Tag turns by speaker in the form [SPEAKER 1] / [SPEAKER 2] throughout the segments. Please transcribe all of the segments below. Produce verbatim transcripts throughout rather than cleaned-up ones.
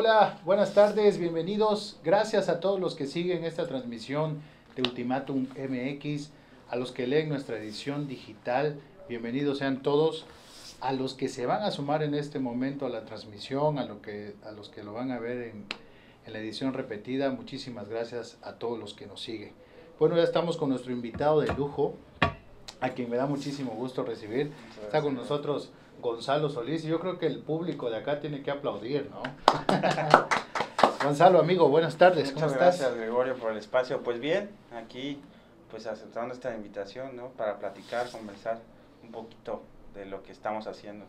[SPEAKER 1] Hola, buenas tardes, bienvenidos. Gracias a todos los que siguen esta transmisión de Ultimátum M X, a los que leen nuestra edición digital, bienvenidos sean todos. A los que se van a sumar en este momento a la transmisión, a, lo que, a los que lo van a ver en, en la edición repetida, muchísimas gracias a todos los que nos siguen. Bueno, ya estamos con nuestro invitado de lujo, a quien me da muchísimo gusto recibir. Está con nosotros Gonzalo Solís, y yo creo que el público de acá tiene que aplaudir, ¿no? Gonzalo, amigo, buenas tardes, ¿cómo
[SPEAKER 2] Muchas
[SPEAKER 1] estás?
[SPEAKER 2] gracias, Gregorio, por el espacio. Pues bien, aquí pues aceptando esta invitación, ¿no? Para platicar, conversar un poquito de lo que estamos haciendo.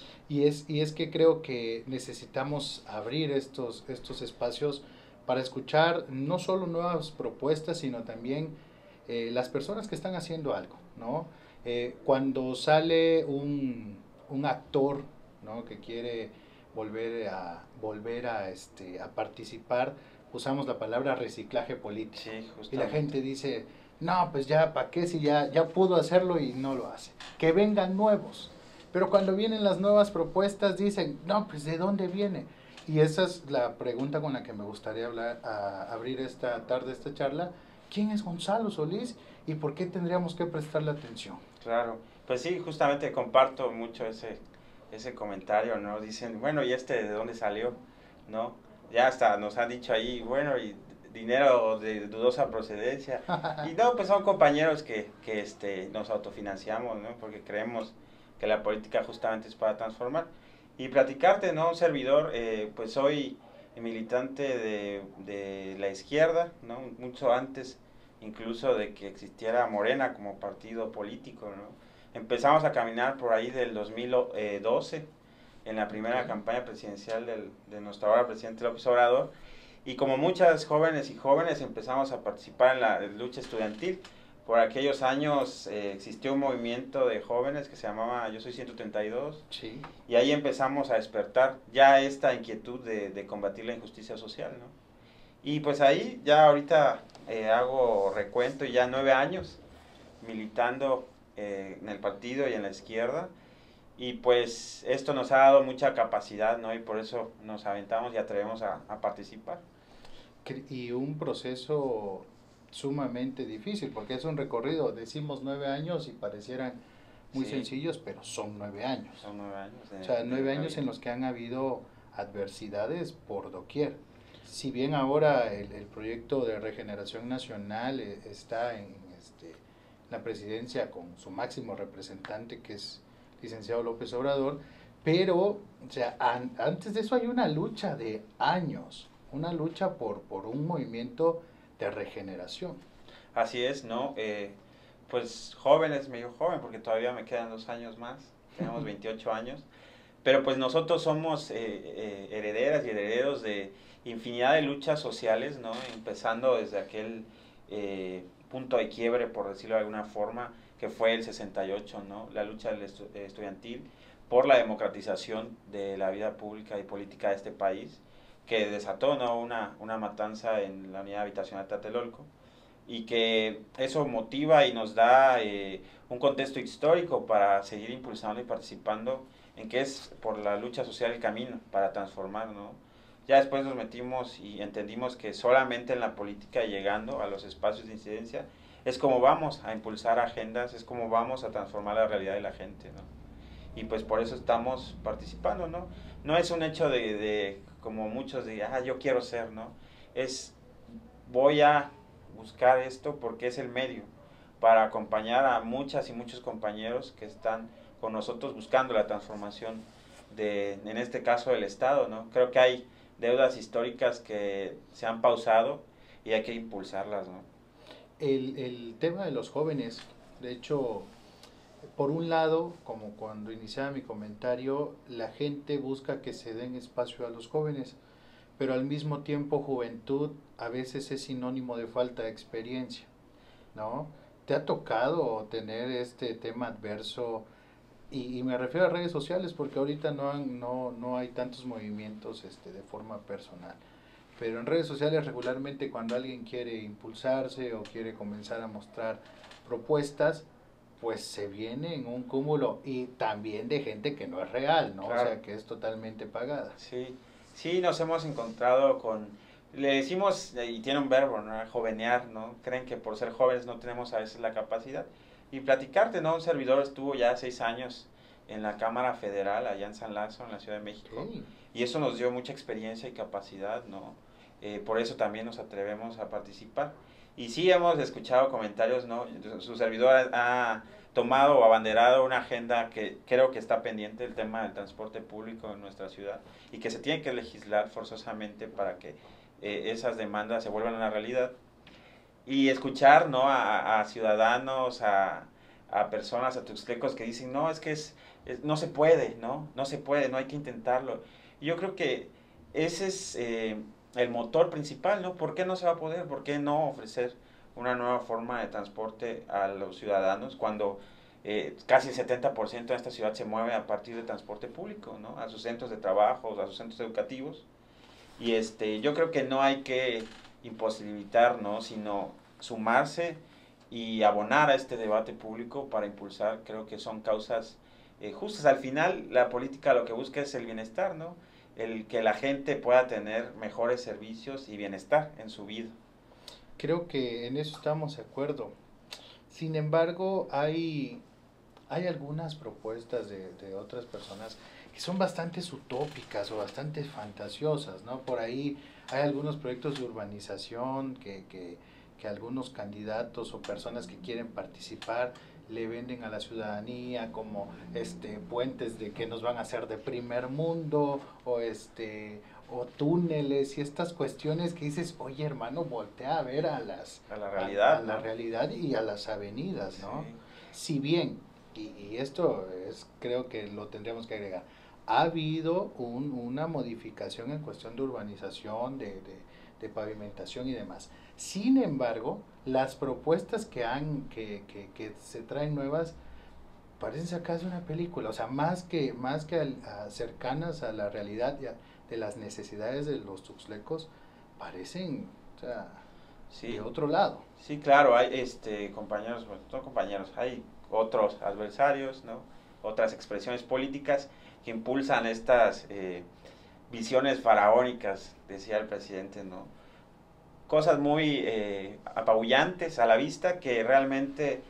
[SPEAKER 1] Y es, y es que creo que necesitamos abrir estos, estos espacios para escuchar no solo nuevas propuestas, sino también eh, las personas que están haciendo algo, ¿no? Eh, cuando sale un, un actor, ¿no? Que quiere volver a, volver a, este, a participar, usamos la palabra reciclaje político.
[SPEAKER 2] Sí,
[SPEAKER 1] Y la
[SPEAKER 2] justamente.
[SPEAKER 1] gente dice, no, pues ya, ¿para qué si ya, ya pudo hacerlo y no lo hace? Que vengan nuevos. Pero cuando vienen las nuevas propuestas dicen, no, pues ¿de dónde viene? Y esa es la pregunta con la que me gustaría hablar, a abrir esta tarde esta charla. ¿Quién es Gonzalo Solís y por qué tendríamos que prestarle atención?
[SPEAKER 2] Claro, pues sí, justamente comparto mucho ese, ese comentario, ¿no? Dicen, bueno, ¿y este de dónde salió? ¿No? Ya hasta nos han dicho ahí, bueno, y dinero de dudosa procedencia. Y no, pues son compañeros que, que este, nos autofinanciamos, ¿no? Porque creemos que la política justamente es para transformar. Y platicarte, ¿no? Un servidor, eh, pues soy militante de, de la izquierda, ¿no? Mucho antes incluso de que existiera Morena como partido político, ¿no? Empezamos a caminar por ahí del dos mil doce, en la primera
[SPEAKER 1] Okay.
[SPEAKER 2] campaña presidencial del, de nuestro ahora presidente López Obrador, y como muchas jóvenes y jóvenes empezamos a participar en la lucha estudiantil. Por aquellos años eh, existió un movimiento de jóvenes que se llamaba Yo Soy ciento treinta y dos,
[SPEAKER 1] Sí.
[SPEAKER 2] y ahí empezamos a despertar ya esta inquietud de, de combatir la injusticia social, ¿no? Y pues ahí ya ahorita eh, hago recuento y ya nueve años militando eh, en el partido y en la izquierda. Y pues esto nos ha dado mucha capacidad, ¿no? Y por eso nos aventamos y atrevemos a, a participar.
[SPEAKER 1] Y un proceso sumamente difícil, porque es un recorrido, decimos nueve años y parecieran muy
[SPEAKER 2] Sí,
[SPEAKER 1] sencillos, pero son nueve años.
[SPEAKER 2] son nueve años. De,
[SPEAKER 1] O sea, nueve
[SPEAKER 2] de
[SPEAKER 1] años
[SPEAKER 2] vida.
[SPEAKER 1] en los que han habido adversidades por doquier. Si bien ahora el, el proyecto de regeneración nacional eh, está en este, la presidencia con su máximo representante, que es licenciado López Obrador, pero o sea, an, antes de eso hay una lucha de años, una lucha por, por un movimiento de regeneración.
[SPEAKER 2] Así es, ¿no? Eh, pues jóvenes, medio joven, porque todavía me quedan dos años más, tenemos veintiocho años. Pero pues nosotros somos eh, eh, herederas y herederos de infinidad de luchas sociales, ¿no? Empezando desde aquel eh, punto de quiebre, por decirlo de alguna forma, que fue el sesenta y ocho, ¿no? La lucha estu estudiantil por la democratización de la vida pública y política de este país, que desató, ¿no? una, una matanza en la unidad habitacional Tlatelolco, y que eso motiva y nos da eh, un contexto histórico para seguir impulsando y participando en que es por la lucha social el camino para transformar, ¿no? Ya después nos metimos y entendimos que solamente en la política, llegando a los espacios de incidencia, es como vamos a impulsar agendas, es como vamos a transformar la realidad de la gente, ¿no? Y pues por eso estamos participando, ¿no? No es un hecho de, de como muchos de, ah, yo quiero ser, ¿no? Es, voy a buscar esto porque es el medio para acompañar a muchas y muchos compañeros que están con nosotros buscando la transformación de, en este caso, del Estado, ¿no? Creo que hay deudas históricas que se han pausado y hay que impulsarlas, ¿no?
[SPEAKER 1] El, el tema de los jóvenes, de hecho, por un lado, como cuando iniciaba mi comentario, la gente busca que se den espacio a los jóvenes, pero al mismo tiempo juventud a veces es sinónimo de falta de experiencia, ¿no? ¿Te ha tocado tener este tema adverso? Y, y me refiero a redes sociales porque ahorita no, han, no, no hay tantos movimientos este, de forma personal. Pero en redes sociales regularmente cuando alguien quiere impulsarse o quiere comenzar a mostrar propuestas, pues se viene en un cúmulo y también de gente que no es real, ¿no?
[SPEAKER 2] Claro.
[SPEAKER 1] O sea, que es totalmente pagada.
[SPEAKER 2] Sí, Sí, nos hemos encontrado con, le decimos, y tiene un verbo, ¿no? Jovenear, ¿no? Creen que por ser jóvenes no tenemos a veces la capacidad. Y platicarte, ¿no? Un servidor estuvo ya seis años en la Cámara Federal, allá en San Lázaro, en la Ciudad de México,
[SPEAKER 1] Okay.
[SPEAKER 2] y eso nos dio mucha experiencia y capacidad, ¿no? Eh, por eso también nos atrevemos a participar. Y sí hemos escuchado comentarios, ¿no? Su servidor ha tomado o abanderado una agenda que creo que está pendiente, el tema del transporte público en nuestra ciudad, y que se tiene que legislar forzosamente para que eh, esas demandas se vuelvan una realidad. Y escuchar, ¿no? a, a ciudadanos, a, a personas, a tuxtlecos que dicen, no, es que es, es, no se puede, ¿no? No se puede, no hay que intentarlo. Y yo creo que ese es eh, el motor principal, ¿no? ¿Por qué no se va a poder? ¿Por qué no ofrecer una nueva forma de transporte a los ciudadanos cuando eh, casi el setenta por ciento de esta ciudad se mueve a partir de transporte público, ¿no? A sus centros de trabajo, a sus centros educativos? Y este, yo creo que no hay que imposibilitar, ¿no? Sino sumarse y abonar a este debate público para impulsar, creo que son causas eh, justas. Al final, la política lo que busca es el bienestar, ¿no? El que la gente pueda tener mejores servicios y bienestar en su vida.
[SPEAKER 1] Creo que en eso estamos de acuerdo. Sin embargo, hay, hay algunas propuestas de, de otras personas que son bastante utópicas o bastante fantasiosas, ¿no? Por ahí hay algunos proyectos de urbanización que, que, que algunos candidatos o personas que quieren participar le venden a la ciudadanía como este puentes de que nos van a hacer de primer mundo o este o túneles y estas cuestiones que dices, oye hermano, voltea a ver a las
[SPEAKER 2] a la realidad,
[SPEAKER 1] a, a la
[SPEAKER 2] ¿no?
[SPEAKER 1] realidad y a las avenidas, ¿no?
[SPEAKER 2] Sí.
[SPEAKER 1] Si bien, y, y esto es, creo que lo tendríamos que agregar, ha habido un, una modificación en cuestión de urbanización, de, de, de pavimentación y demás. Sin embargo, las propuestas que han, que, que, que se traen nuevas, parecen sacadas de una película, o sea, más que, más que al, a, cercanas a la realidad de, de las necesidades de los tuxtlecos, parecen, o sea,
[SPEAKER 2] Sí.
[SPEAKER 1] de otro lado.
[SPEAKER 2] Sí, claro, hay este compañeros, bueno, no compañeros, hay otros adversarios, ¿no? Otras expresiones políticas que impulsan estas eh, visiones faraónicas, decía el presidente, ¿no? Cosas muy eh, apabullantes a la vista que realmente,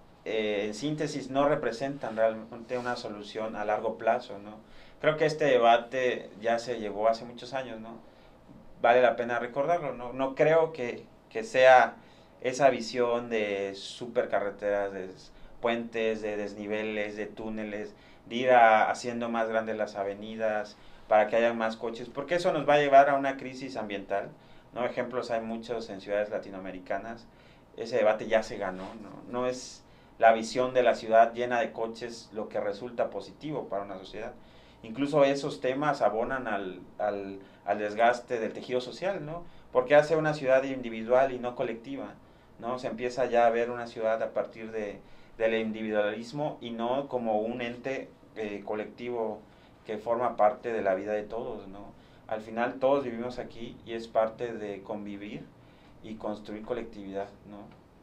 [SPEAKER 2] eh, en síntesis, no representan realmente una solución a largo plazo, ¿no? Creo que este debate ya se llevó hace muchos años, ¿no? Vale la pena recordarlo, ¿no? No creo que, que sea esa visión de supercarreteras, de puentes, de desniveles, de túneles, de ir a, haciendo más grandes las avenidas para que haya más coches, porque eso nos va a llevar a una crisis ambiental, ¿no? Ejemplos hay muchos en ciudades latinoamericanas. Ese debate ya se ganó, ¿no? No es la visión de la ciudad llena de coches lo que resulta positivo para una sociedad. Incluso esos temas abonan al, al, al desgaste del tejido social, ¿no? Porque hace una ciudad individual y no colectiva, ¿no? Se empieza ya a ver una ciudad a partir de, del individualismo y no como un ente eh, colectivo que forma parte de la vida de todos, ¿no? Al final todos vivimos aquí y es parte de convivir y construir colectividad, ¿no?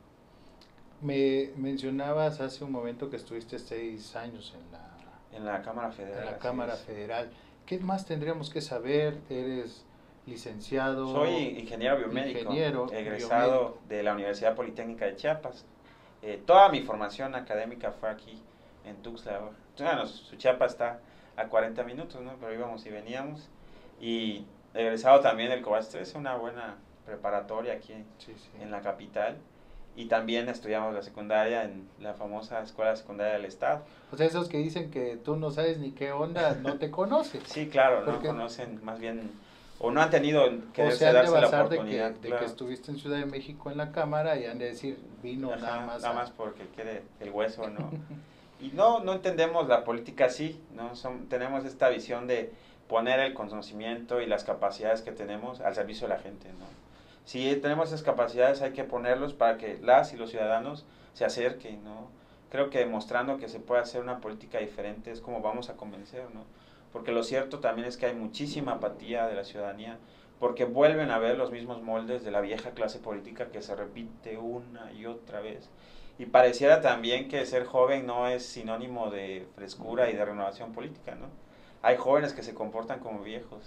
[SPEAKER 1] Me mencionabas hace un momento que estuviste seis años en la,
[SPEAKER 2] En la Cámara Federal.
[SPEAKER 1] en la Cámara
[SPEAKER 2] es.
[SPEAKER 1] Federal. ¿Qué más tendríamos que saber? ¿Eres licenciado?
[SPEAKER 2] Soy ingeniero biomédico,
[SPEAKER 1] ingeniero
[SPEAKER 2] egresado
[SPEAKER 1] biomédico.
[SPEAKER 2] de la Universidad Politécnica de Chiapas. Eh, toda mi formación académica fue aquí, en Tuxtla. Bueno, su Chiapas está a cuarenta minutos, ¿no? Pero íbamos y veníamos. Y egresado también del Cobastre, es una buena preparatoria aquí
[SPEAKER 1] Sí, sí.
[SPEAKER 2] en la capital. Y también estudiamos la secundaria en la famosa Escuela Secundaria del Estado.
[SPEAKER 1] O sea, esos que dicen que tú no sabes ni qué onda, no te conoces.
[SPEAKER 2] Sí, claro, no
[SPEAKER 1] Porque,
[SPEAKER 2] conocen más bien, o no han tenido que
[SPEAKER 1] o se han de
[SPEAKER 2] darse la
[SPEAKER 1] basar de que,
[SPEAKER 2] oportunidad.
[SPEAKER 1] de
[SPEAKER 2] claro.
[SPEAKER 1] que estuviste en Ciudad de México en la Cámara y han de decir, vino
[SPEAKER 2] Ajá,
[SPEAKER 1] nada más.
[SPEAKER 2] Nada
[SPEAKER 1] a-
[SPEAKER 2] más porque quiere el hueso, ¿no? Y no, no entendemos la política así, ¿no? Son, tenemos esta visión de poner el conocimiento y las capacidades que tenemos al servicio de la gente, ¿no? Si tenemos esas capacidades hay que ponerlos para que las y los ciudadanos se acerquen, ¿no? Creo que demostrando que se puede hacer una política diferente es como vamos a convencer, ¿no? Porque lo cierto también es que hay muchísima apatía de la ciudadanía, porque vuelven a ver los mismos moldes de la vieja clase política que se repite una y otra vez. Y pareciera también que ser joven no es sinónimo de frescura y de renovación política, ¿no? Hay jóvenes que se comportan como viejos.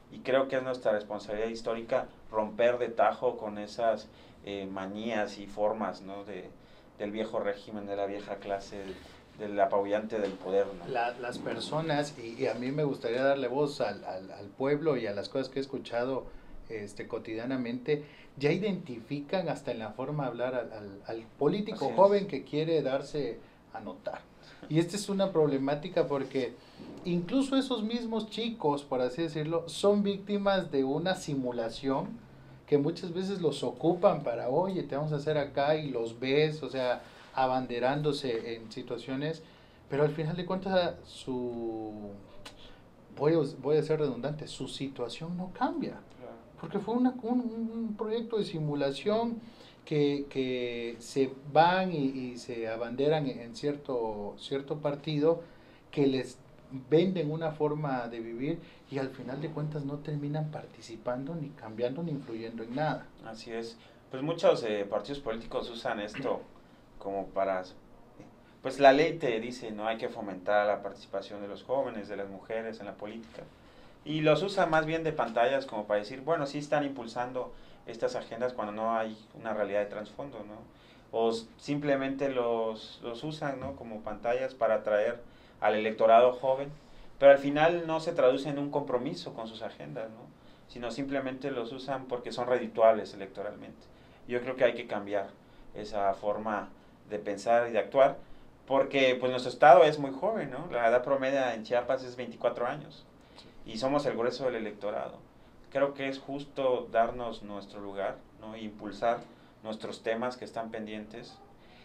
[SPEAKER 2] y creo que es nuestra responsabilidad histórica romper de tajo con esas eh, manías y formas, ¿no? de, del viejo régimen, de la vieja clase, del apabullante del poder, ¿no?
[SPEAKER 1] La, las personas, y, y a mí me gustaría darle voz al, al, al pueblo y a las cosas que he escuchado este, cotidianamente, ya identifican hasta en la forma de hablar al, al, al político joven que quiere darse a notar. Y esta es una problemática porque incluso esos mismos chicos, por así decirlo, son víctimas de una simulación que muchas veces los ocupan para, oye, te vamos a hacer acá, y los ves, o sea, abanderándose en situaciones, pero al final de cuentas su, voy a, voy a ser redundante, su situación no cambia, porque fue una, un, un proyecto de simulación que, que se van y, y se abanderan en cierto, cierto partido, que les venden una forma de vivir y al final de cuentas no terminan participando, ni cambiando, ni influyendo en nada.
[SPEAKER 2] Así es. Pues muchos eh, partidos políticos usan esto como para... Pues la ley te dice, no hay que fomentar la participación de los jóvenes, de las mujeres en la política. Y los usan más bien de pantallas como para decir, bueno, sí están impulsando estas agendas cuando no hay una realidad de trasfondo, ¿no? O simplemente los, los usan, ¿no? Como pantallas para atraer al electorado joven, pero al final no se traduce en un compromiso con sus agendas, ¿no? Sino simplemente los usan porque son redituables electoralmente. Yo creo que hay que cambiar esa forma de pensar y de actuar, porque pues nuestro estado es muy joven, ¿no? La edad promedio en Chiapas es veinticuatro años y somos el grueso del electorado. Creo que es justo darnos nuestro lugar, ¿no? Impulsar nuestros temas que están pendientes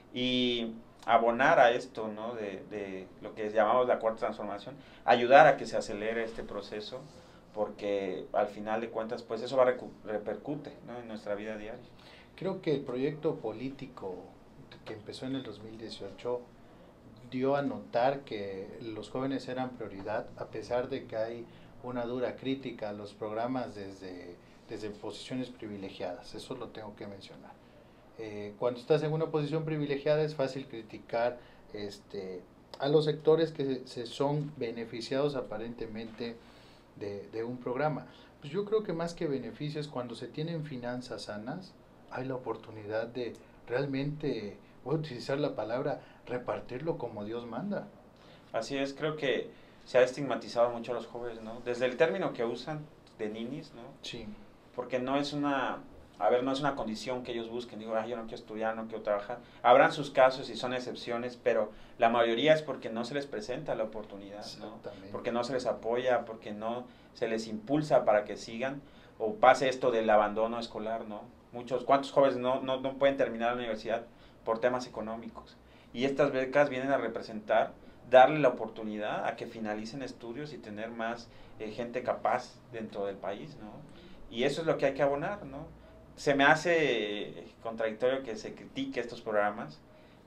[SPEAKER 2] y abonar a esto, ¿no? de, de lo que llamamos la cuarta transformación, ayudar a que se acelere este proceso, porque al final de cuentas pues eso va a repercute, ¿no? En nuestra vida diaria.
[SPEAKER 1] Creo que el proyecto político que empezó en el dos mil dieciocho dio a notar que los jóvenes eran prioridad, a pesar de que hay una dura crítica a los programas desde, desde posiciones privilegiadas, eso lo tengo que mencionar. Eh, cuando estás en una posición privilegiada es fácil criticar este, a los sectores que se son beneficiados aparentemente de, de un programa. Pues yo creo que más que beneficios, cuando se tienen finanzas sanas, hay la oportunidad de realmente, voy a utilizar la palabra, repartirlo como Dios manda.
[SPEAKER 2] Así es, creo que se ha estigmatizado mucho a los jóvenes, ¿no? Desde el término que usan de ninis, ¿no?
[SPEAKER 1] Sí.
[SPEAKER 2] Porque no es una, a ver, no es una condición que ellos busquen. Digo, ay, yo no quiero estudiar, no quiero trabajar. Habrán sus casos y son excepciones, pero la mayoría es porque no se les presenta la oportunidad, ¿no? Porque no se les apoya, porque no se les impulsa para que sigan, o pase esto del abandono escolar, ¿no? Muchos, ¿cuántos jóvenes no, no, no pueden terminar la universidad por temas económicos? Y estas becas vienen a representar, darle la oportunidad a que finalicen estudios y tener más eh, gente capaz dentro del país, ¿no? Y eso es lo que hay que abonar, ¿no? Se me hace contradictorio que se critique estos programas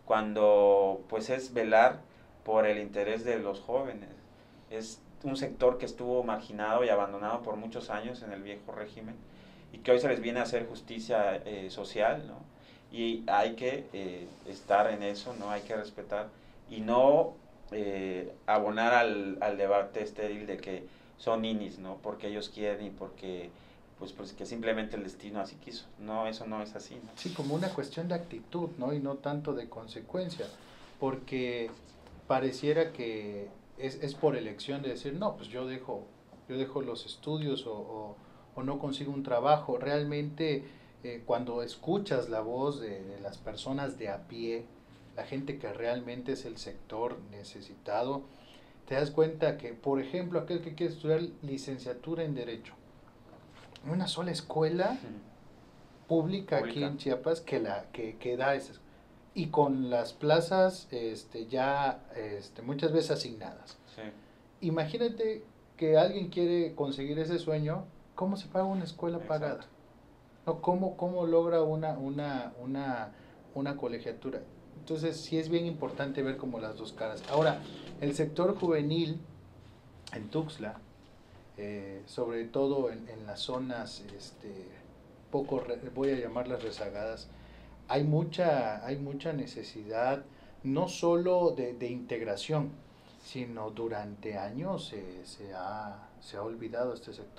[SPEAKER 2] cuando pues es velar por el interés de los jóvenes. Es un sector que estuvo marginado y abandonado por muchos años en el viejo régimen y que hoy se les viene a hacer justicia eh, social, ¿no? Y hay que eh, estar en eso, ¿no? Hay que respetar y no eh, abonar al, al debate estéril de que son ninis, ¿no? Porque ellos quieren y porque pues, pues que simplemente el destino así quiso. No, eso no es así, ¿no?
[SPEAKER 1] Sí, como una cuestión de actitud, ¿no? Y no tanto de consecuencia, porque pareciera que es, es por elección de decir, no, pues yo dejo, yo dejo los estudios o, o, o no consigo un trabajo. Realmente eh, cuando escuchas la voz de, de las personas de a pie, la gente que realmente es el sector necesitado, te das cuenta que, por ejemplo, aquel que quiere estudiar licenciatura en Derecho, una sola escuela pública, pública aquí en Chiapas que la que, que da esas, y con las plazas este ya este muchas veces asignadas.
[SPEAKER 2] Sí.
[SPEAKER 1] Imagínate que alguien quiere conseguir ese sueño, ¿cómo se paga una escuela
[SPEAKER 2] Exacto.
[SPEAKER 1] pagada? ¿No? ¿Cómo, cómo logra una, una, una, una colegiatura? Entonces sí es bien importante ver como las dos caras. Ahora, el sector juvenil en Tuxtla, eh, sobre todo en, en las zonas este, poco, re, voy a llamarlas rezagadas, hay mucha, hay mucha necesidad no solo de, de integración, sino durante años se, se, ha, se ha olvidado este sector.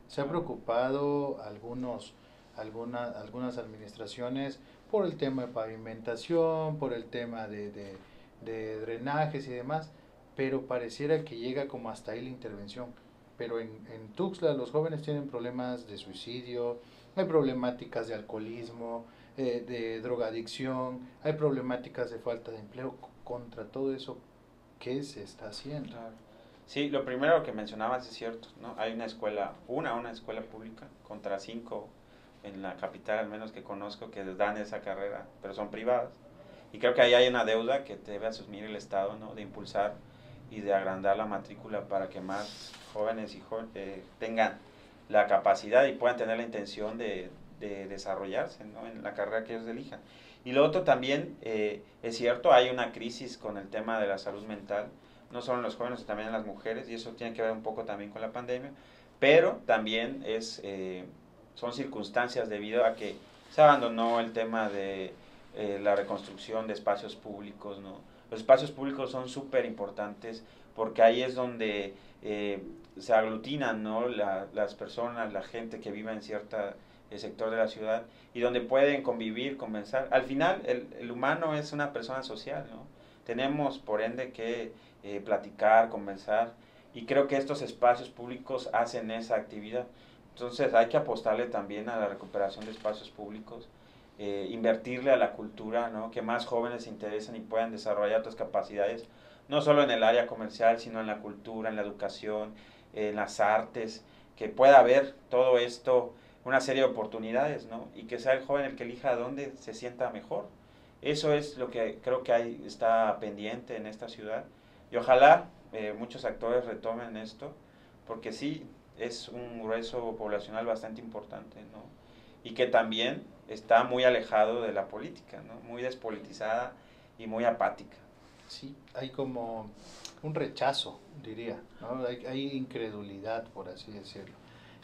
[SPEAKER 1] Se ha preocupado algunos, alguna, algunas administraciones por el tema de pavimentación, por el tema de, de, de drenajes y demás, pero pareciera que llega como hasta ahí la intervención. Pero en, en Tuxtla los jóvenes tienen problemas de suicidio, hay problemáticas de alcoholismo, eh, de drogadicción, hay problemáticas de falta de empleo. Contra todo eso, ¿qué se está haciendo?
[SPEAKER 2] Claro. Sí, lo primero que mencionabas es cierto, ¿no? Hay una escuela, una, una escuela pública contra cinco en la capital, al menos que conozco, que dan esa carrera, pero son privadas. Y creo que ahí hay una deuda que debe asumir el Estado, ¿no? De impulsar y de agrandar la matrícula para que más jóvenes y jo eh, tengan la capacidad y puedan tener la intención de, de desarrollarse, ¿no? En la carrera que ellos elijan. Y lo otro también, eh, es cierto, hay una crisis con el tema de la salud mental, no solo en los jóvenes, sino también en las mujeres, y eso tiene que ver un poco también con la pandemia, pero también es, eh, son circunstancias debido a que se abandonó el tema de eh, la reconstrucción de espacios públicos, ¿no? Los espacios públicos son súper importantes porque ahí es donde eh, se aglutinan, ¿no? La, las personas, la gente que vive en cierto sector de la ciudad y donde pueden convivir, conversar. Al final, el, el humano es una persona social, ¿no? Tenemos, por ende, que eh, platicar, conversar, y creo que estos espacios públicos hacen esa actividad. Entonces hay que apostarle también a la recuperación de espacios públicos, eh, invertirle a la cultura, ¿no? Que más jóvenes se interesen y puedan desarrollar otras capacidades, no solo en el área comercial, sino en la cultura, en la educación, en las artes, que pueda haber todo esto, una serie de oportunidades, ¿no? Y que sea el joven el que elija dónde se sienta mejor. Eso es lo que creo que hay, está pendiente en esta ciudad, y ojalá eh, muchos actores retomen esto, porque sí, es un grueso poblacional bastante importante, ¿no? Y que también está muy alejado de la política, ¿no? Muy despolitizada y muy apática.
[SPEAKER 1] Sí, hay como un rechazo, diría, ¿no? Hay, hay incredulidad, por así decirlo,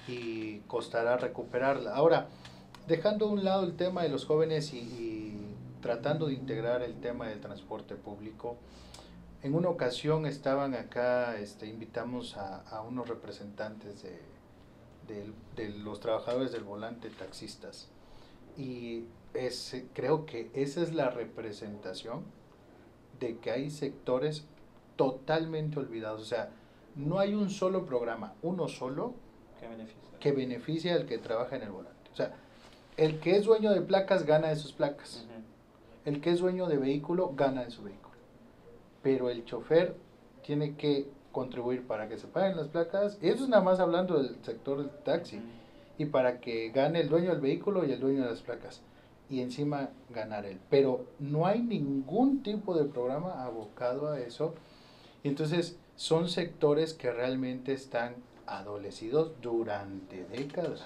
[SPEAKER 1] y costará recuperarla. Ahora, dejando a un lado el tema de los jóvenes y, y tratando de integrar el tema del transporte público, en una ocasión estaban acá, este, invitamos a, a unos representantes de, de, de los trabajadores del volante, taxistas, y es, creo que esa es la representación de que hay sectores totalmente olvidados. O sea, no hay un solo programa, uno solo,
[SPEAKER 2] ¿Qué beneficia?
[SPEAKER 1] que beneficia al que trabaja en el volante. O sea, el que es dueño de placas gana de sus placas. Uh-huh. El que es dueño de vehículo gana de su vehículo. Pero el chofer tiene que contribuir para que se paguen las placas. Y eso es nada más hablando del sector del taxi. Uh-huh. Y para que gane el dueño del vehículo y el dueño de las placas. Y encima ganar él. Pero no hay ningún tipo de programa abocado a eso. Y entonces son sectores que realmente están adolecidos durante décadas.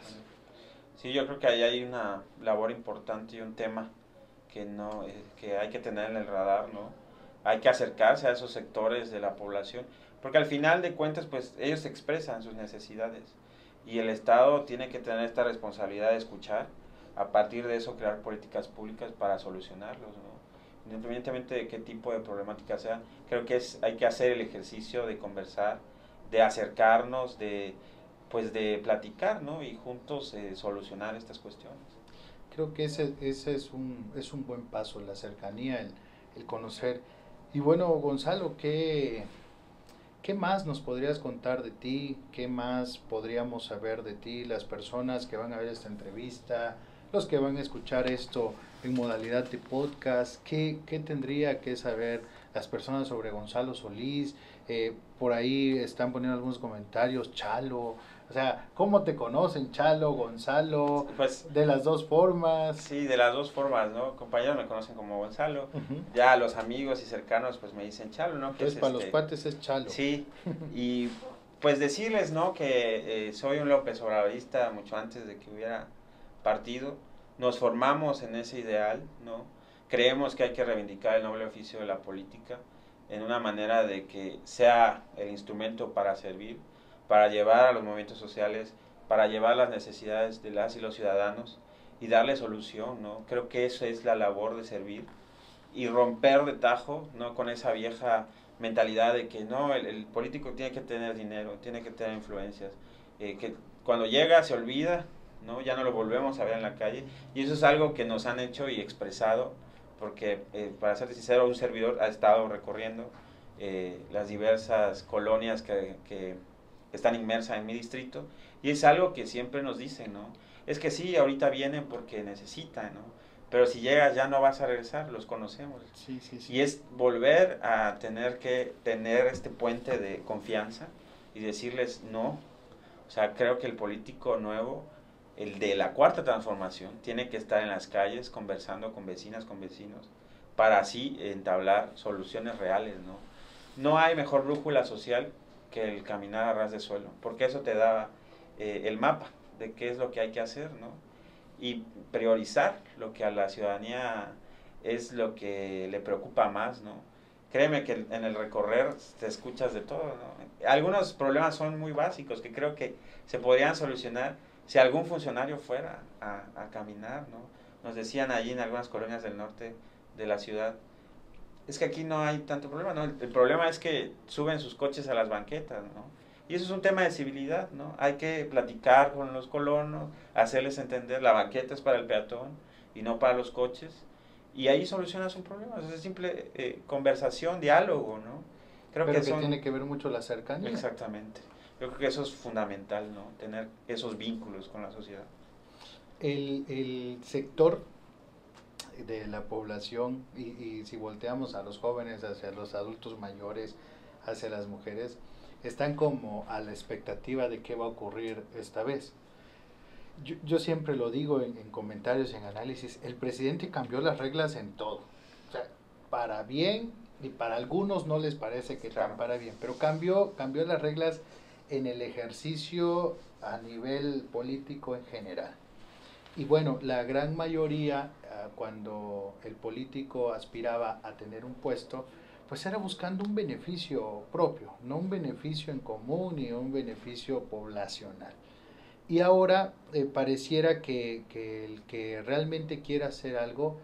[SPEAKER 2] Sí, yo creo que ahí hay una labor importante y un tema que no eh, que hay que tener en el radar, ¿no? Hay que acercarse a esos sectores de la población, porque al final de cuentas, pues ellos expresan sus necesidades y el Estado tiene que tener esta responsabilidad de escuchar, a partir de eso crear políticas públicas para solucionarlos, ¿no? Independientemente de qué tipo de problemática sea, creo que es, hay que hacer el ejercicio de conversar, de acercarnos, de pues de platicar, ¿no? Y juntos eh, solucionar estas cuestiones.
[SPEAKER 1] Creo que ese, ese es, un, es un buen paso, la cercanía, el, el conocer. Y bueno, Gonzalo, ¿qué, ¿qué más nos podrías contar de ti? ¿Qué más podríamos saber de ti? Las personas que van a ver esta entrevista, los que van a escuchar esto en modalidad de podcast, ¿qué, qué tendría que saber las personas sobre Gonzalo Solís? Eh, por ahí están poniendo algunos comentarios, Chalo. O sea, ¿cómo te conocen, Chalo, Gonzalo?
[SPEAKER 2] Pues,
[SPEAKER 1] de las dos formas.
[SPEAKER 2] Sí, de las dos formas, ¿no? Compañeros me conocen como Gonzalo, uh-huh. Ya los amigos y cercanos pues me dicen Chalo, ¿no?
[SPEAKER 1] Entonces, para este, los cuates es Chalo.
[SPEAKER 2] Sí, y pues decirles, ¿no? Que eh, soy un López Obradorista mucho antes de que hubiera partido. Nos formamos en ese ideal, ¿no? Creemos que hay que reivindicar el noble oficio de la política en una manera de que sea el instrumento para servir, para llevar a los movimientos sociales, para llevar las necesidades de las y los ciudadanos y darle solución, ¿no? Creo que eso es la labor de servir y romper de tajo, ¿no? Con esa vieja mentalidad de que no, el, el político tiene que tener dinero, tiene que tener influencias, eh, que cuando llega se olvida, ¿no? Ya no lo volvemos a ver en la calle, y eso es algo que nos han hecho y expresado, porque eh, para ser sincero, un servidor ha estado recorriendo eh, las diversas colonias que, que están inmersas en mi distrito, y es algo que siempre nos dicen, ¿no? Es que sí, ahorita vienen porque necesitan, ¿no? Pero si llegas ya no vas a regresar, los conocemos.
[SPEAKER 1] Sí, sí, sí.
[SPEAKER 2] Y es volver a tener que tener este puente de confianza y decirles no. O sea, creo que el político nuevo, el de la cuarta transformación, tiene que estar en las calles conversando con vecinas, con vecinos, para así entablar soluciones reales, ¿no? No hay mejor brújula social que el caminar a ras de suelo, porque eso te da eh, el mapa de qué es lo que hay que hacer, ¿no? Y priorizar lo que a la ciudadanía es lo que le preocupa más, ¿no? Créeme que en el recorrer te escuchas de todo, ¿no? Algunos problemas son muy básicos que creo que se podrían solucionar si algún funcionario fuera a, a caminar, ¿no? Nos decían allí en algunas colonias del norte de la ciudad, es que aquí no hay tanto problema, ¿no? El, el problema es que suben sus coches a las banquetas, ¿no? Y eso es un tema de civilidad, ¿no? Hay que platicar con los colonos, hacerles entender, la banqueta es para el peatón y no para los coches, y ahí solucionas un problema, es simple eh, conversación, diálogo, ¿no?
[SPEAKER 1] Creo Pero que, que son, tiene que ver mucho la cercanía.
[SPEAKER 2] Exactamente. Yo creo que eso es fundamental, ¿no? Tener esos vínculos con la sociedad.
[SPEAKER 1] El, el sector de la población, y, y si volteamos a los jóvenes, hacia los adultos mayores, hacia las mujeres, están como a la expectativa de qué va a ocurrir esta vez. Yo, yo siempre lo digo en, en comentarios, en análisis, el presidente cambió las reglas en todo. O sea, para bien, y para algunos no les parece que claro. tan para bien, pero cambió, cambió las reglas en el ejercicio a nivel político en general. Y bueno, la gran mayoría, cuando el político aspiraba a tener un puesto, pues era buscando un beneficio propio, no un beneficio en común ni un beneficio poblacional. Y ahora eh, pareciera que, que el que realmente quiera hacer algo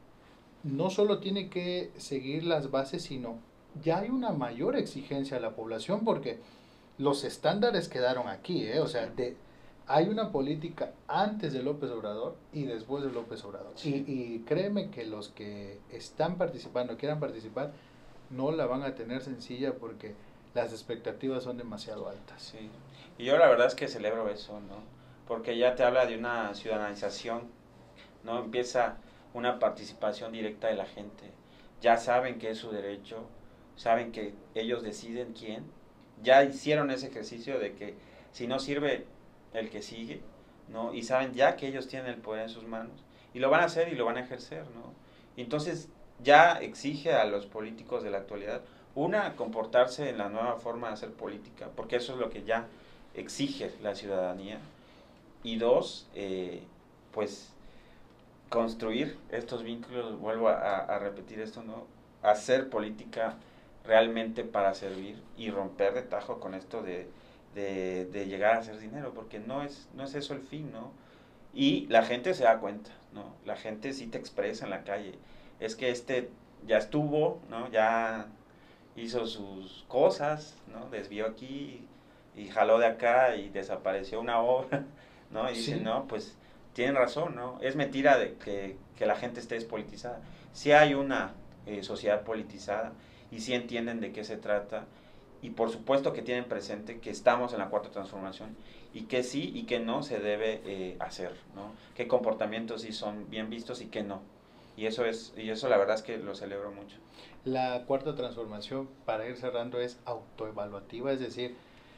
[SPEAKER 1] no solo tiene que seguir las bases, sino ya hay una mayor exigencia a la población, porque los estándares quedaron aquí, ¿eh? O sea, de, hay una política antes de López Obrador y después de López Obrador. Sí. Y, y créeme que los que están participando, quieran participar, no la van a tener sencilla porque las expectativas son demasiado altas.
[SPEAKER 2] Sí. Y yo la verdad es que celebro eso, ¿no? Porque ya te habla de una ciudadanización, ¿no? Empieza una participación directa de la gente. Ya saben que es su derecho, saben que ellos deciden quién. Ya hicieron ese ejercicio de que si no sirve el que sigue, ¿no? Y saben ya que ellos tienen el poder en sus manos. Y lo van a hacer y lo van a ejercer, ¿no? Y entonces ya exige a los políticos de la actualidad, una, comportarse en la nueva forma de hacer política, porque eso es lo que ya exige la ciudadanía. Y dos, eh, pues construir estos vínculos, vuelvo a, a repetir esto, ¿no? Hacer política realmente para servir y romper de tajo con esto de, de, de llegar a hacer dinero, porque no es, no es eso el fin, ¿no? Y la gente se da cuenta, ¿no? La gente sí te expresa en la calle, es que este ya estuvo, ¿no? Ya hizo sus cosas, ¿no? Desvió aquí y jaló de acá y desapareció una obra, ¿no? Y sí. Dicen, no, pues tienen razón, ¿no? Es mentira de que, que la gente esté despolitizada. Sí hay una eh, sociedad politizada y sí entienden de qué se trata, y por supuesto que tienen presente que estamos en la cuarta transformación y que sí y que no se debe eh, hacer, ¿no? Qué comportamientos sí son bien vistos y qué no. Y eso es, y eso la verdad es que lo celebro mucho.
[SPEAKER 1] La cuarta transformación, para ir cerrando, es autoevaluativa, es decir,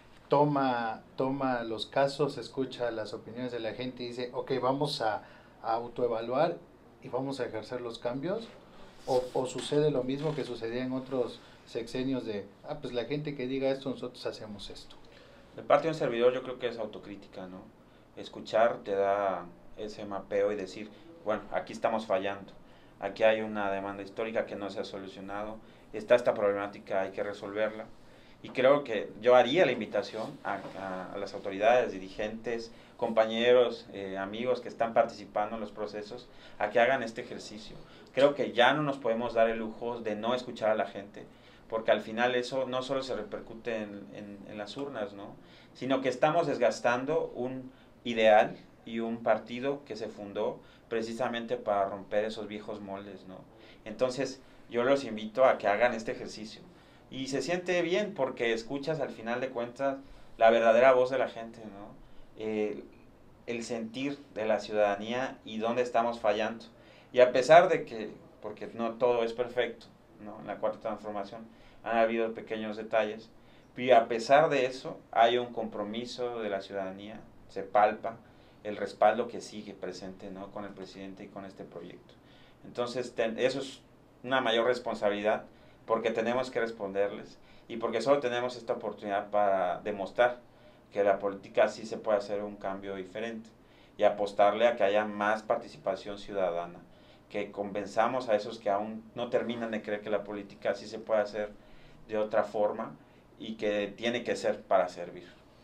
[SPEAKER 1] toma, toma los casos, escucha las opiniones de la gente y dice, ok, vamos a, a autoevaluar y vamos a ejercer los cambios, o, o sucede lo mismo que sucedía en otros sexenios de, ah, pues la gente que diga esto, nosotros hacemos esto.
[SPEAKER 2] De parte de un servidor yo creo que es autocrítica, ¿no? Escuchar te da ese mapeo y decir, bueno, aquí estamos fallando, aquí hay una demanda histórica que no se ha solucionado, está esta problemática, hay que resolverla. Y creo que yo haría la invitación a, a, a las autoridades, dirigentes, compañeros, eh, amigos que están participando en los procesos, a que hagan este ejercicio. Creo que ya no nos podemos dar el lujo de no escuchar a la gente, porque al final eso no solo se repercute en, en, en las urnas, ¿no? sino que estamos desgastando un ideal y un partido que se fundó precisamente para romper esos viejos moldes, ¿no? Entonces, yo los invito a que hagan este ejercicio. Y se siente bien porque escuchas al final de cuentas la verdadera voz de la gente, ¿no? Eh, el sentir de la ciudadanía y dónde estamos fallando. Y a pesar de que, porque no todo es perfecto, ¿no? En la cuarta transformación han habido pequeños detalles, y a pesar de eso hay un compromiso de la ciudadanía, se palpa el respaldo que sigue presente, ¿no? Con el presidente y con este proyecto. Entonces, ten, eso es una mayor responsabilidad porque tenemos que responderles y porque solo tenemos esta oportunidad para demostrar que la política sí se puede hacer un cambio diferente y apostarle a que haya más participación ciudadana, que convenzamos a esos que aún no terminan de creer que la política sí se puede hacer de otra forma y que tiene que ser para servir.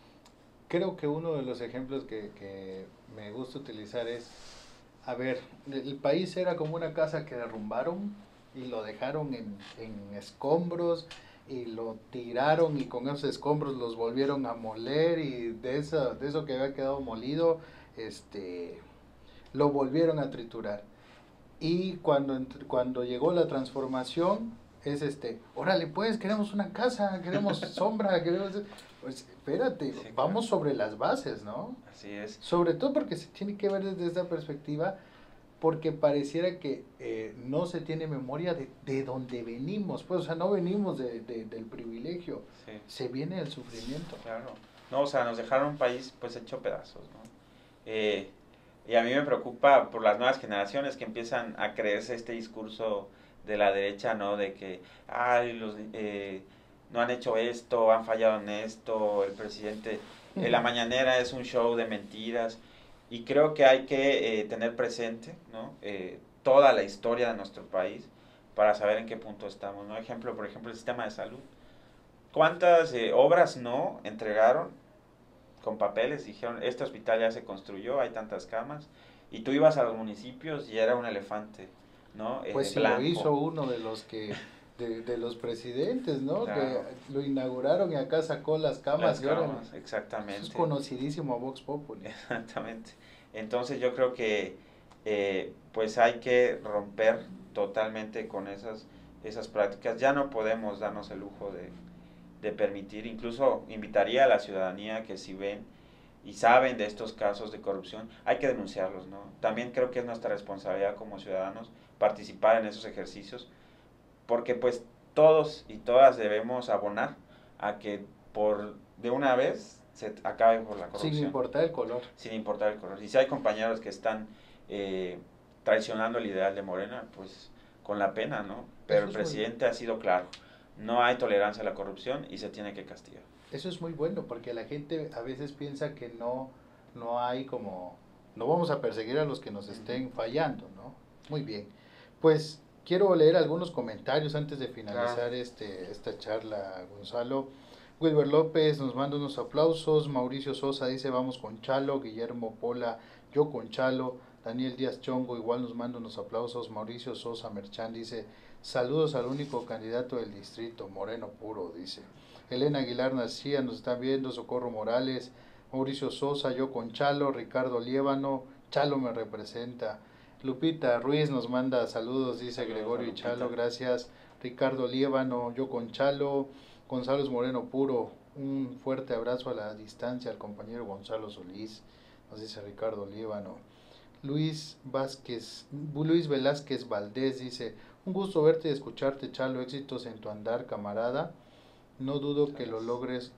[SPEAKER 1] Creo que uno de los ejemplos que, que me gusta utilizar es, a ver, el país era como una casa que derrumbaron y lo dejaron en, en escombros y lo tiraron y con esos escombros los volvieron a moler y de eso, de eso que había quedado molido, este, lo volvieron a triturar. Y cuando, cuando llegó la transformación, es este, órale pues, queremos una casa, queremos sombra, queremos... Pues espérate, sí, vamos claro. Sobre las bases, ¿no?
[SPEAKER 2] Así es.
[SPEAKER 1] Sobre todo porque se tiene que ver desde esta perspectiva, porque pareciera que eh, no se tiene memoria de, de dónde venimos, pues, o sea, no venimos de, de, del privilegio, sí. Se viene del sufrimiento.
[SPEAKER 2] Claro, no, o sea, nos dejaron un país pues hecho pedazos, ¿no? Eh, y a mí me preocupa por las nuevas generaciones que empiezan a creerse este discurso de la derecha, ¿no? De que, ay, los... Eh, no han hecho esto, han fallado en esto, el presidente, eh, la mañanera es un show de mentiras, y creo que hay que eh, tener presente, ¿no? eh, toda la historia de nuestro país para saber en qué punto estamos, ¿no? Ejemplo, por ejemplo, el sistema de salud. ¿Cuántas eh, obras no entregaron con papeles? Dijeron, este hospital ya se construyó, hay tantas camas, y tú ibas a los municipios y era un elefante, ¿no? Eh,
[SPEAKER 1] pues sí, lo hizo uno de los que... De, de los presidentes, ¿no? Claro. Que lo inauguraron y acá sacó las camas.
[SPEAKER 2] Las camas, ahora, exactamente.
[SPEAKER 1] Eso es conocidísimo a Vox Populi.
[SPEAKER 2] Exactamente. Entonces yo creo que eh, pues hay que romper totalmente con esas, esas prácticas. Ya no podemos darnos el lujo de, de permitir, incluso invitaría a la ciudadanía que si ven y saben de estos casos de corrupción, hay que denunciarlos, ¿no? También creo que es nuestra responsabilidad como ciudadanos participar en esos ejercicios, porque pues todos y todas debemos abonar a que por de una vez se acabe por la corrupción.
[SPEAKER 1] Sin importar el color.
[SPEAKER 2] Sin importar el color. Y si hay compañeros que están eh, traicionando el ideal de Morena, pues con la pena, ¿no? Pero el presidente ha sido claro, no hay tolerancia a la corrupción y se tiene que castigar.
[SPEAKER 1] Eso es muy bueno, porque la gente a veces piensa que no, no hay como, no vamos a perseguir a los que nos estén fallando, ¿no? Muy bien. Pues... quiero leer algunos comentarios antes de finalizar claro. este esta charla, Gonzalo. Wilber López nos manda unos aplausos. Mauricio Sosa dice, vamos con Chalo. Guillermo Pola, yo con Chalo. Daniel Díaz Chongo igual nos manda unos aplausos. Mauricio Sosa Merchán dice, saludos al único candidato del distrito, Moreno puro, dice. Elena Aguilar Nacía nos está viendo. Socorro Morales, Mauricio Sosa, yo con Chalo. Ricardo Liébano, Chalo me representa. Lupita Ruiz nos manda saludos, dice saludos, Gregorio y Chalo, gracias. Ricardo Liébano, yo con Chalo. Gonzalo Moreno Puro, un fuerte abrazo a la distancia al compañero Gonzalo Solís, nos dice Ricardo Liébano. Luis Vázquez, Luis Velázquez Valdés dice, un gusto verte y escucharte, Chalo, éxitos en tu andar, camarada. No dudo que lo logres,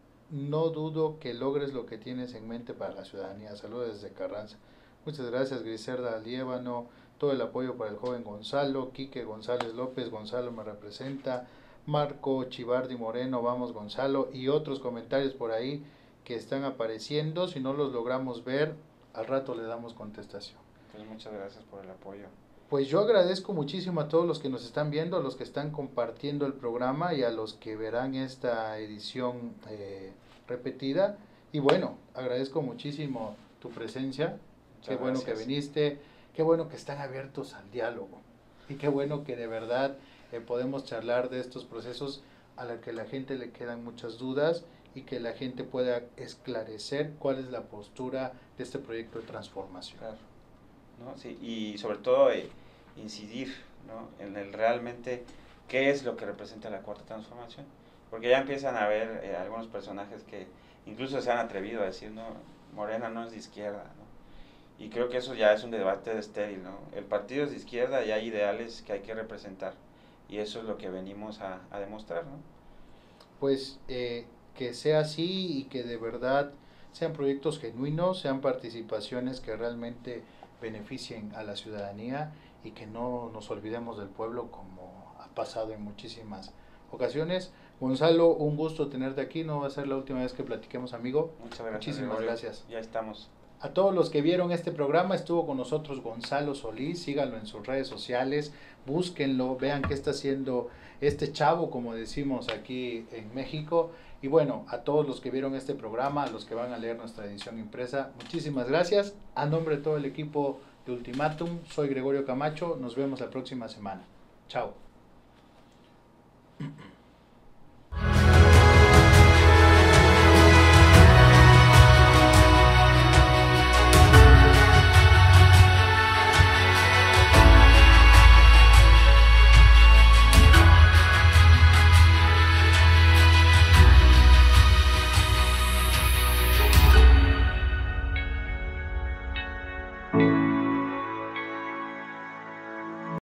[SPEAKER 1] no dudo que logres lo que tienes en mente para la ciudadanía. Saludos desde Carranza. Muchas gracias, Griselda Liébano, todo el apoyo para el joven Gonzalo. Quique González López, Gonzalo me representa. Marco Chivardi Moreno, vamos Gonzalo, y otros comentarios por ahí que están apareciendo. Si no los logramos ver, al rato le damos contestación.
[SPEAKER 2] Pues muchas gracias por el apoyo.
[SPEAKER 1] Pues yo agradezco muchísimo a todos los que nos están viendo, a los que están compartiendo el programa y a los que verán esta edición eh, repetida. Y bueno, agradezco muchísimo tu presencia. Qué bueno que viniste, qué bueno que están abiertos al diálogo y qué bueno que de verdad eh, podemos charlar de estos procesos a los que la gente le quedan muchas dudas y que la gente pueda esclarecer cuál es la postura de este proyecto de transformación.
[SPEAKER 2] Claro, ¿no? Sí, y sobre todo eh, incidir, ¿no?, en el realmente qué es lo que representa la cuarta transformación, porque ya empiezan a haber eh, algunos personajes que incluso se han atrevido a decir, no, Morena no es de izquierda, ¿no? Y creo que eso ya es un debate estéril, ¿no? El partido es de izquierda y hay ideales que hay que representar, y eso es lo que venimos a, a demostrar, ¿no?
[SPEAKER 1] Pues eh, que sea así y que de verdad sean proyectos genuinos, sean participaciones que realmente beneficien a la ciudadanía y que no nos olvidemos del pueblo como ha pasado en muchísimas ocasiones. Gonzalo, un gusto tenerte aquí, no va a ser la última vez que platiquemos, amigo.
[SPEAKER 2] Muchas gracias.
[SPEAKER 1] Muchísimas
[SPEAKER 2] Gregorio.
[SPEAKER 1] gracias.
[SPEAKER 2] Ya estamos.
[SPEAKER 1] A todos los que vieron este programa, estuvo con nosotros Gonzalo Solís, síganlo en sus redes sociales, búsquenlo, vean qué está haciendo este chavo, como decimos aquí en México. Y bueno, a todos los que vieron este programa, a los que van a leer nuestra edición impresa, muchísimas gracias. A nombre de todo el equipo de Ultimátum, soy Gregorio Camacho, nos vemos la próxima semana. Chao.